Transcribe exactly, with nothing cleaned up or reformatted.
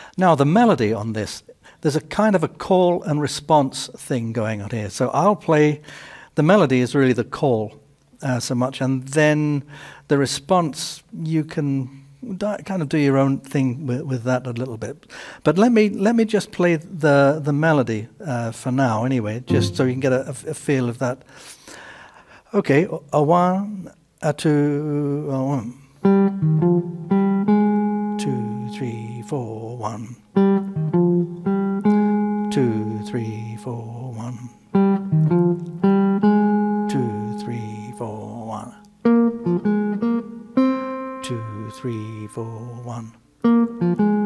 Now the melody on this, there's a kind of a call and response thing going on here. So I'll play, the melody is really the call uh, so much, and then the response, you can kind of do your own thing with, with that a little bit. But let me let me just play the the melody uh, for now anyway, just so you can get a, a feel of that. Okay, a one, a two, a one, two, three, four, one, two, three, four, one, two, three, four, one, two, three, four, one.